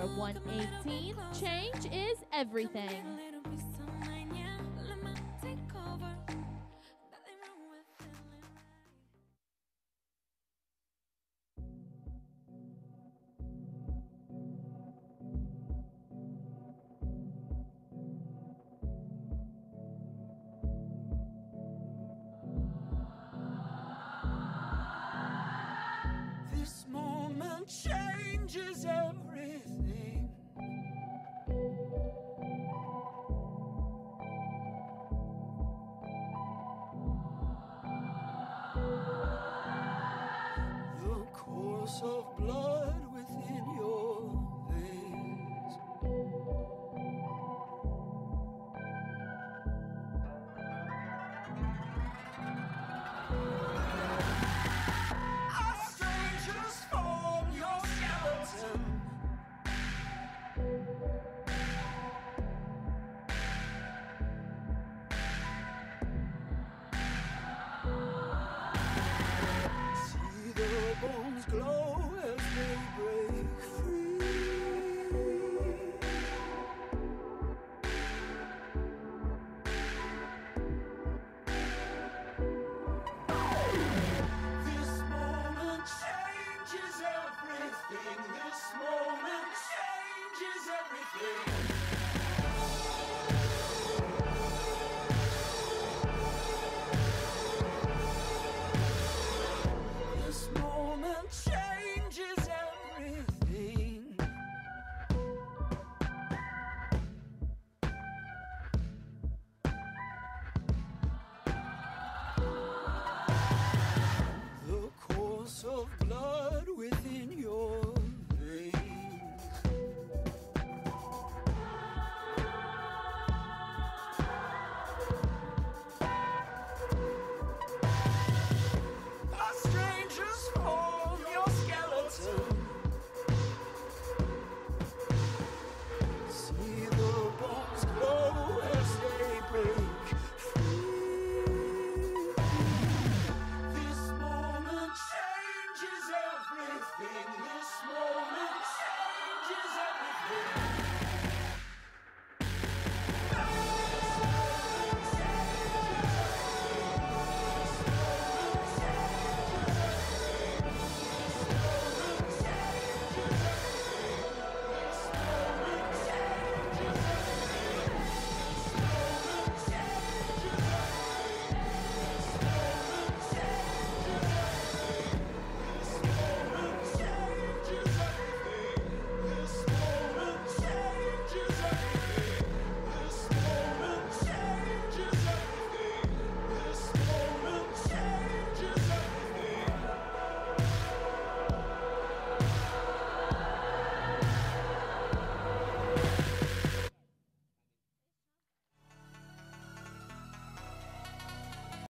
number 118, Change is Everything. This moment changes everything. The course of blood within your veins. Strangers form your skeleton. See the bones glow as they break free. This moment changes everything. This moment changes everything. This moment changes everything. The course of blood within your veins. A stranger's form your skeleton. See the bones glow as they break free. This moment changes everything. This moment changes everything.